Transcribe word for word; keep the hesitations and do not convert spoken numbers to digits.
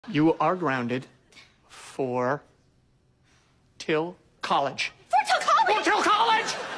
You are grounded for till college. For till college? For till college!